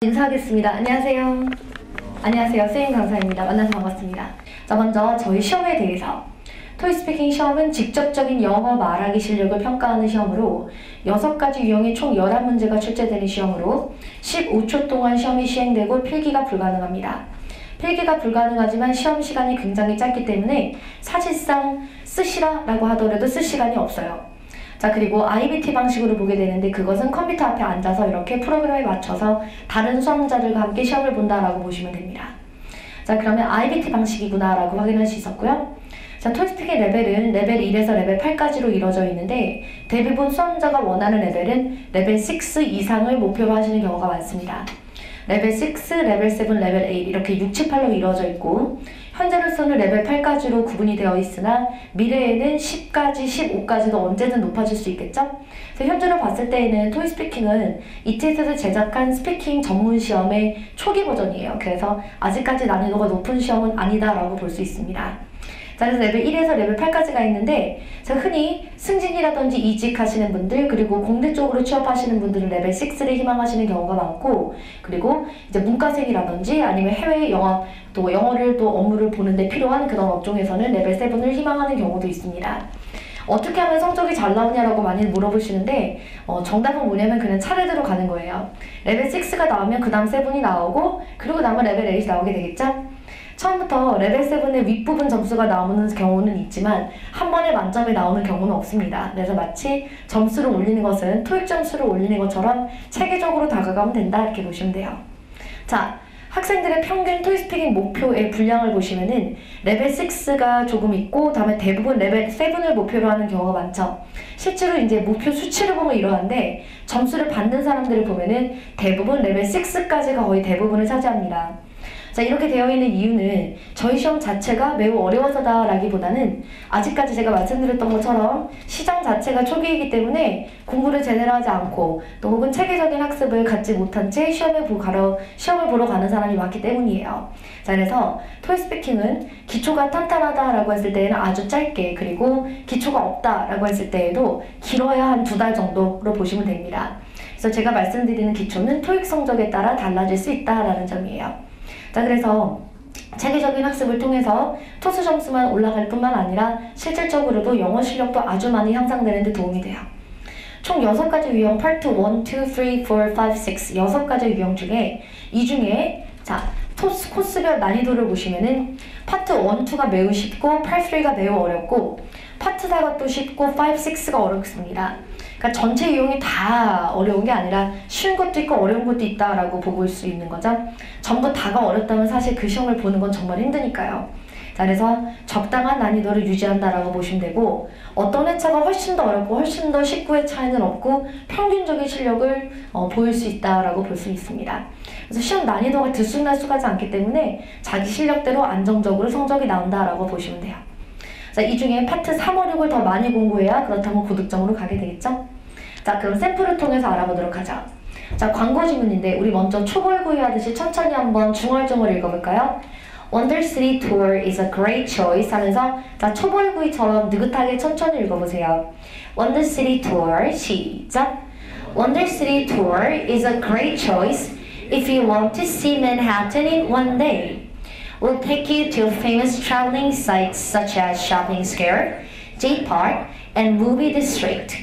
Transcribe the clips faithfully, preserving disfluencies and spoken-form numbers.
인사하겠습니다. 안녕하세요. 안녕하세요. 세인 강사입니다. 만나서 반갑습니다. 자, 먼저 저희 시험에 대해서 토익 스피킹 시험은 직접적인 영어 말하기 실력을 평가하는 시험으로 여섯 가지 유형의 총 열한 문제가 출제되는 시험으로 십오 초 동안 시험이 시행되고 필기가 불가능합니다. 필기가 불가능하지만 시험 시간이 굉장히 짧기 때문에 사실상 쓰시라 라고 하더라도 쓸 시간이 없어요. 자, 그리고 아이비티 방식으로 보게 되는데 그것은 컴퓨터 앞에 앉아서 이렇게 프로그램에 맞춰서 다른 수험자들과 함께 시험을 본다라고 보시면 됩니다. 자, 그러면 아이비티 방식이구나 라고 확인할 수 있었고요. 자, 토익 스피킹 레벨은 레벨 일에서 레벨 팔까지로 이루어져 있는데 대부분 수험자가 원하는 레벨은 레벨 육 이상을 목표로 하시는 경우가 많습니다. 레벨 육, 레벨 칠, 레벨 팔 이렇게 육, 칠, 팔로 이루어져 있고 현재로서는 레벨 팔까지로 구분이 되어 있으나 미래에는 십까지, 십오까지도 언제든 높아질 수 있겠죠? 그래서 현재로 봤을 때에는 토익 스피킹은 이티에스에서 제작한 스피킹 전문 시험의 초기 버전이에요. 그래서 아직까지 난이도가 높은 시험은 아니다라고 볼 수 있습니다. 자, 그래서 레벨 일에서 레벨 팔까지가 있는데 자, 흔히 승진이라든지 이직하시는 분들 그리고 공대 쪽으로 취업하시는 분들은 레벨 육를 희망하시는 경우가 많고 그리고 이제 문과생이라든지 아니면 해외 영어 또 영어를 또 업무를 보는데 필요한 그런 업종에서는 레벨 칠을 희망하는 경우도 있습니다. 어떻게 하면 성적이 잘 나오냐라고 많이 물어보시는데 어, 정답은 뭐냐면 그냥 차례대로 가는 거예요. 레벨 육가 나오면 그 다음 칠이 나오고 그리고 남은 레벨 팔이 나오게 되겠죠? 처음부터 레벨 칠의 윗부분 점수가 나오는 경우는 있지만 한 번에 만점에 나오는 경우는 없습니다. 그래서 마치 점수를 올리는 것은 토익 점수를 올리는 것처럼 체계적으로 다가가면 된다 이렇게 보시면 돼요. 자, 학생들의 평균 토익 스피킹 목표의 분량을 보시면은 레벨 육가 조금 있고 다음에 대부분 레벨 칠을 목표로 하는 경우가 많죠. 실제로 이제 목표 수치를 보면 이러한데 점수를 받는 사람들을 보면은 대부분 레벨 육까지가 거의 대부분을 차지합니다. 자, 이렇게 되어 있는 이유는 저희 시험 자체가 매우 어려워서다 라기보다는 아직까지 제가 말씀드렸던 것처럼 시장 자체가 초기이기 때문에 공부를 제대로 하지 않고 또 혹은 체계적인 학습을 갖지 못한 채 시험에 보, 가러, 시험을 보러 가는 사람이 많기 때문이에요. 자, 그래서 토익 스피킹은 기초가 탄탄하다라고 했을 때에는 아주 짧게 그리고 기초가 없다라고 했을 때에도 길어야 한 두 달 정도로 보시면 됩니다. 그래서 제가 말씀드리는 기초는 토익 성적에 따라 달라질 수 있다라는 점이에요. 자, 그래서 체계적인 학습을 통해서 토스 점수만 올라갈 뿐만 아니라 실질적으로도 영어 실력도 아주 많이 향상되는 데 도움이 돼요. 총 여섯 가지 유형 파트 일, 이, 삼, 사, 오, 육, 여섯 가지 유형 중에 이 중에 자, 토스 코스별 난이도를 보시면은 파트 일, 이가 매우 쉽고 팔, 삼가 매우 어렵고 파트 사가 또 쉽고 오, 육가 어렵습니다. 그러니까 전체 유형이 다 어려운 게 아니라 쉬운 것도 있고 어려운 것도 있다라고 보고 수 있는 거죠. 전부 다가 어렵다면 사실 그 시험을 보는 건 정말 힘드니까요. 자, 그래서 적당한 난이도를 유지한다라고 보시면 되고 어떤 회차가 훨씬 더 어렵고 훨씬 더 쉽고의 차이는 없고 평균적인 실력을 어, 보일 수 있다라고 볼 수 있습니다. 그래서 시험 난이도가 들쑥날쑥하지 않기 때문에 자기 실력대로 안정적으로 성적이 나온다라고 보시면 돼요. 자, 이 중에 파트 삼, 오, 육을 더 많이 공부해야 그렇다면 고득점으로 가게 되겠죠? 자, 그럼 샘플을 통해서 알아보도록 하죠. 자, 광고 지문인데 우리 먼저 초벌구이 하듯이 천천히 한번 중얼중얼 읽어볼까요? Wonder City Tour is a great choice 하면서 자, 초벌구이처럼 느긋하게 천천히 읽어보세요. Wonder City Tour, 시작! Wonder City Tour is a great choice if you want to see Manhattan in one day. We'll take you to famous traveling sites such as Shopping Square, Jade Park, and Movie District.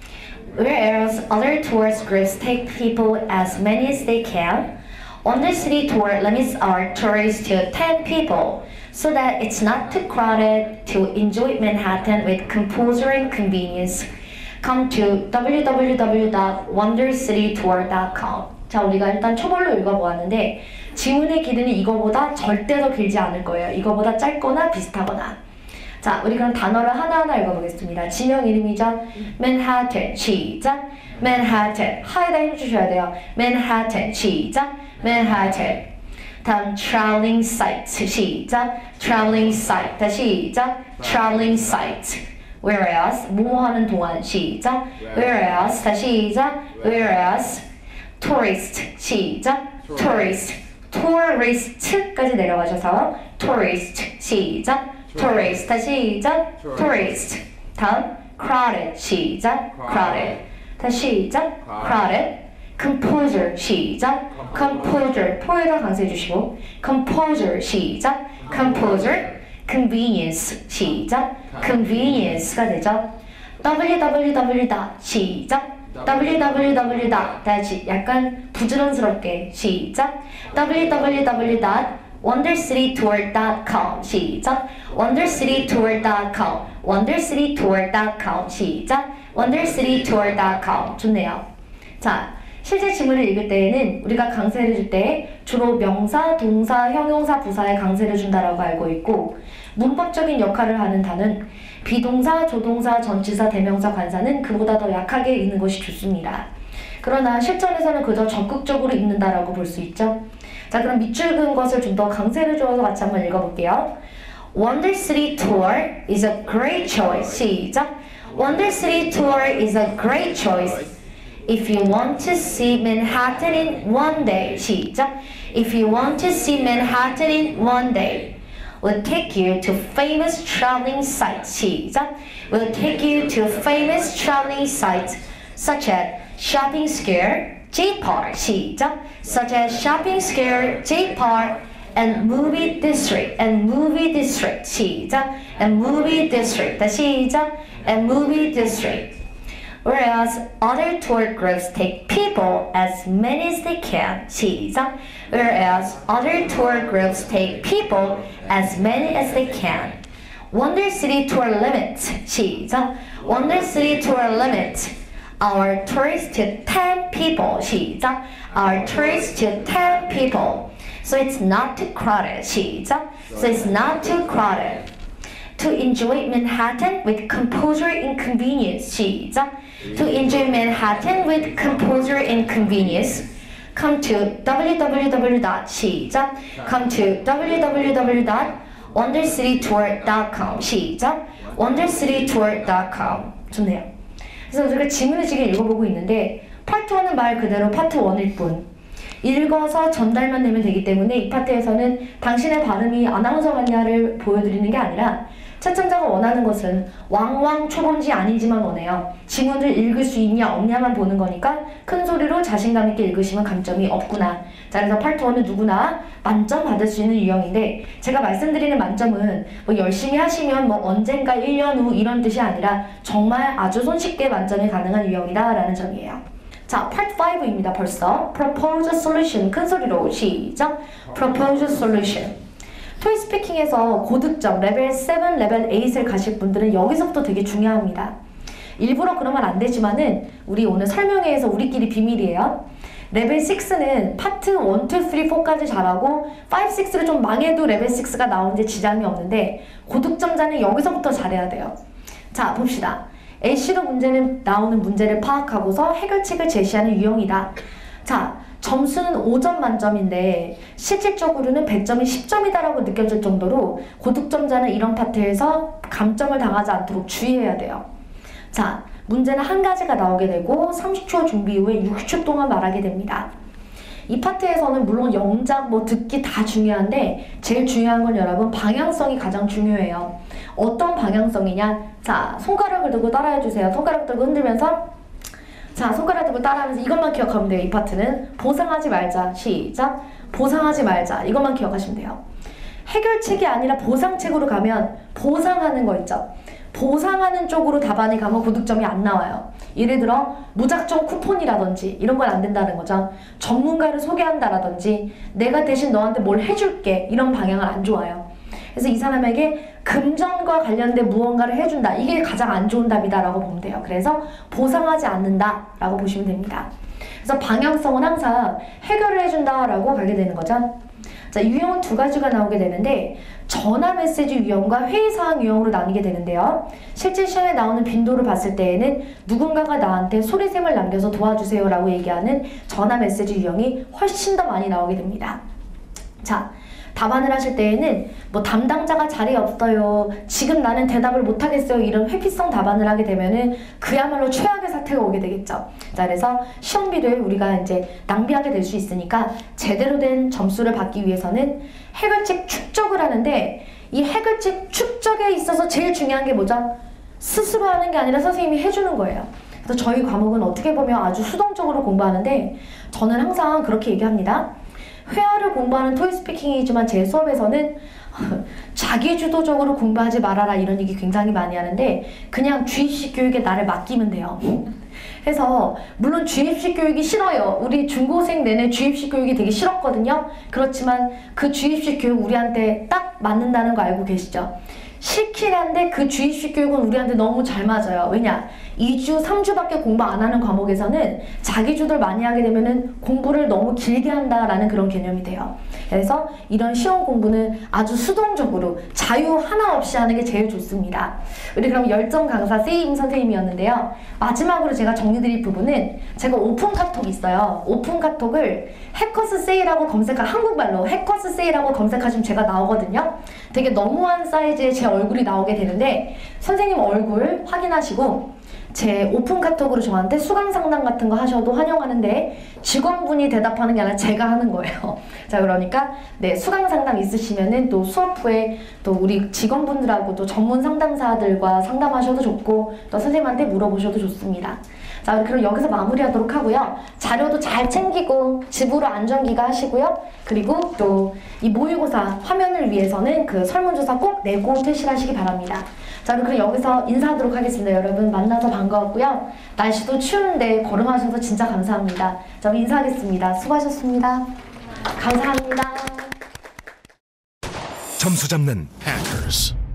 Whereas other tourist groups take people as many as they can, Wonder City Tour limits our tourists to ten people so that it's not too crowded to enjoy Manhattan with composure and convenience. Come to w w w dot wonder city tour dot com. 자, 우리가 일단 초벌로 읽어보았는데 지문의 길이는 이거보다 절대 더 길지 않을 거예요. 이거보다 짧거나 비슷하거나. 자, 우리 그럼 단어를 하나하나 읽어보겠습니다. 지명 이름이죠. 맨하튼, 시작. 맨하튼, 하에다 힘주셔야 돼요. 맨하튼, 시작. 맨하튼. 다음 traveling site, 시작. traveling site, 다시 시작. traveling site. whereas, 뭐뭐 하는 동안, 시작. whereas, 다시 시작. whereas, tourist, 시작. tourist. tourist까지 내려가셔서 tourist, 시작. tourist, 다시 시작. tourist. 다음 crowded, 시작. crowded. 다시 시작. crowded. composer 시작. composer 토에다 강조해 주시고 composer 시작. composer convenience 시작. convenience가 되죠. www 시작. www 다시 약간 부지런스럽게 시작. www wondercitytour dot com 시작. wondercitytour dot com wondercitytour dot com 시작. wondercitytour dot com 좋네요. 자, 실제 지문을 읽을 때에는 우리가 강세를 줄 때 주로 명사, 동사, 형용사, 부사에 강세를 준다라고 알고 있고 문법적인 역할을 하는 단은 비동사, 조동사, 전치사, 대명사, 관사는 그보다 더 약하게 읽는 것이 좋습니다. 그러나 실전에서는 그저 적극적으로 읽는다라고 볼 수 있죠. 자, 그럼 밑줄 그은 것을 좀 더 강세를 주어서 같이 한번 읽어볼게요. Wonder City Tour is a great choice. 시작. Wonder City Tour is a great choice. If you want to see Manhattan in one day. 시작. If you want to see Manhattan in one day. We'll take you to famous traveling sites. 시작. We'll take you to famous traveling sites such as Shopping Square, J-Park. 시작. Such as Shopping Square, J-Park, and Movie District. And Movie District. 시작. And Movie District. 다시 시작. And Movie District. Whereas other tour groups take people as many as they can. 시작. Whereas other tour groups take people as many as they can. Wonder City Tour limits. 시작. Wonder City Tour limits our tourists to ten people. 시작. Our tourists to ten people. So it's not too crowded. 시작. So it's not too crowded. To enjoy Manhattan with composure and convenience. 시작. To enjoy Manhattan with composure and convenience. Come to www. 시작. Come to www dot wondercitytour dot com. 시작. wondercitytour dot com. 좋네요. 그래서 우리가 지문을 지금 읽어보고 있는데 파트 원은 말 그대로 파트 원일 뿐 읽어서 전달만 되면 되기 때문에 이 파트에서는 당신의 발음이 아나운서 같냐를 보여드리는 게 아니라 채점자가 원하는 것은 왕왕 초본지 아니지만 원해요. 지문을 읽을 수 있냐 없냐만 보는 거니까 큰 소리로 자신감 있게 읽으시면 감점이 없구나. 자, 그래서 파트 원은 누구나 만점 받을 수 있는 유형인데 제가 말씀드리는 만점은 뭐 열심히 하시면 뭐 언젠가 일 년 후 이런 뜻이 아니라 정말 아주 손쉽게 만점이 가능한 유형이다 라는 점이에요. 자, 파트 오입니다. 벌써 Propose a solution. 큰 소리로 시작. Propose a solution. 토익 스피킹에서 고득점 레벨 칠, 레벨 팔을 가실 분들은 여기서부터 되게 중요합니다. 일부러 그러면 안 되지만은 우리 오늘 설명회에서 우리끼리 비밀이에요. 레벨 육는 파트 일, 이, 삼, 사까지 잘하고 오, 육를 좀 망해도 레벨 육가 나오는데 지장이 없는데 고득점자는 여기서부터 잘해야 돼요. 자, 봅시다. 엘씨로 문제는 나오는 문제를 파악하고서 해결책을 제시하는 유형이다. 자, 점수는 오 점 만점인데 실질적으로는 백 점이 십 점이다라고 느껴질 정도로 고득점자는 이런 파트에서 감점을 당하지 않도록 주의해야 돼요. 자, 문제는 한 가지가 나오게 되고 삼십 초 준비 후에 육십 초 동안 말하게 됩니다. 이 파트에서는 물론 영작, 뭐 듣기 다 중요한데 제일 중요한 건 여러분 방향성이 가장 중요해요. 어떤 방향성이냐? 자, 손가락을 들고 따라해주세요. 손가락 들고 흔들면서 자, 손가락 들고 따라하면서 이것만 기억하면 돼요. 이 파트는 보상하지 말자. 시작. 보상하지 말자. 이것만 기억하시면 돼요. 해결책이 아니라 보상책으로 가면 보상하는 거 있죠. 보상하는 쪽으로 답안이 가면 고득점이 안 나와요. 예를 들어 무작정 쿠폰이라든지 이런 건 안 된다는 거죠. 전문가를 소개한다라든지 내가 대신 너한테 뭘 해줄게 이런 방향은 안 좋아요. 그래서 이 사람에게 금전과 관련된 무언가를 해준다. 이게 가장 안 좋은 답이다 라고 보면 돼요. 그래서 보상하지 않는다 라고 보시면 됩니다. 그래서 방향성은 항상 해결을 해준다 라고 가게 되는 거죠. 자, 유형은 두 가지가 나오게 되는데 전화 메시지 유형과 회의사항 유형으로 나뉘게 되는데요. 실제 시험에 나오는 빈도를 봤을 때에는 누군가가 나한테 소리샘을 남겨서 도와주세요 라고 얘기하는 전화 메시지 유형이 훨씬 더 많이 나오게 됩니다. 자, 답안을 하실 때에는 뭐 담당자가 자리에 없어요. 지금 나는 대답을 못하겠어요. 이런 회피성 답안을 하게 되면은 그야말로 최악의 사태가 오게 되겠죠. 자, 그래서 시험비를 우리가 이제 낭비하게 될 수 있으니까 제대로 된 점수를 받기 위해서는 해결책 축적을 하는데 이 해결책 축적에 있어서 제일 중요한 게 뭐죠? 스스로 하는 게 아니라 선생님이 해주는 거예요. 그래서 저희 과목은 어떻게 보면 아주 수동적으로 공부하는데 저는 항상 그렇게 얘기합니다. 회화를 공부하는 토익스피킹이지만 제 수업에서는 자기주도적으로 공부하지 말아라 이런 얘기 굉장히 많이 하는데 그냥 주입식 교육에 나를 맡기면 돼요. 그래서 물론 주입식 교육이 싫어요. 우리 중고생 내내 주입식 교육이 되게 싫었거든요. 그렇지만 그 주입식 교육 우리한테 딱 맞는다는 거 알고 계시죠? 싫긴 한데 그 주입식 교육은 우리한테 너무 잘 맞아요. 왜냐? 이 주, 삼 주밖에 공부 안 하는 과목에서는 자기주도를 많이 하게 되면은 공부를 너무 길게 한다라는 그런 개념이 돼요. 그래서 이런 시험 공부는 아주 수동적으로 자유 하나 없이 하는 게 제일 좋습니다. 우리 그럼 열정 강사 세임 선생님이었는데요. 마지막으로 제가 정리드릴 부분은 제가 오픈 카톡이 있어요. 오픈 카톡을 해커스 세일하고 검색하 한국말로 해커스 세일하고 검색하시면 제가 나오거든요. 되게 너무한 사이즈의 제 얼굴이 나오게 되는데 선생님 얼굴 확인하시고 제 오픈 카톡으로 저한테 수강 상담 같은 거 하셔도 환영하는데 직원분이 대답하는 게 아니라 제가 하는 거예요. 자, 그러니까 네, 수강 상담 있으시면은 또 수업 후에 또 우리 직원분들하고 또 전문 상담사들과 상담하셔도 좋고 또 선생님한테 물어보셔도 좋습니다. 자, 그럼 여기서 마무리하도록 하고요. 자료도 잘 챙기고 집으로 안전기가 하시고요. 그리고 또 이 모의고사 화면을 위해서는 그 설문조사 꼭 내고 퇴실하시기 바랍니다. 자, 그럼 여기서 인사하도록 하겠습니다. 여러분 만나서 반가웠고요. 날씨도 추운데 걸음하셔서 진짜 감사합니다. 자, 인사하겠습니다. 수고하셨습니다. 감사합니다. 점수 잡는 Hackers.